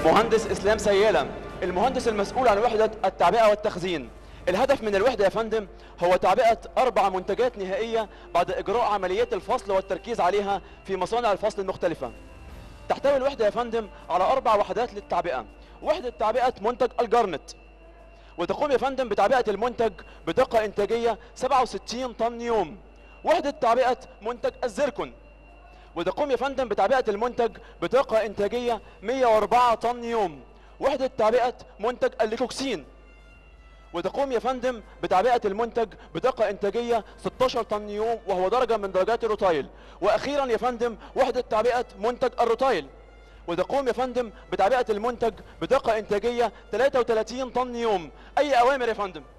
مهندس إسلام سيالة، المهندس المسؤول عن وحدة التعبئة والتخزين. الهدف من الوحدة يا فندم هو تعبئة 4 منتجات نهائية بعد إجراء عمليات الفصل والتركيز عليها في مصانع الفصل المختلفة. تحتوي الوحدة يا فندم على 4 وحدات للتعبئة. وحدة تعبئة منتج الجرنت، وتقوم يا فندم بتعبئة المنتج بطاقة إنتاجية 67 طن يوم. وحدة تعبئة منتج الزيركون، وتقوم يا فندم بتعبئة المنتج بطاقة إنتاجية 104 طن يوم. وحدة تعبئة منتج الليكوكسين، وتقوم يا فندم بتعبئة المنتج بطاقة إنتاجية 16 طن يوم، وهو درجة من درجات الروتايل. وأخيرا يا فندم وحدة تعبئة منتج الروتايل، وتقوم يا فندم بتعبئة المنتج بطاقة إنتاجية 33 طن يوم. أي أوامر يا فندم؟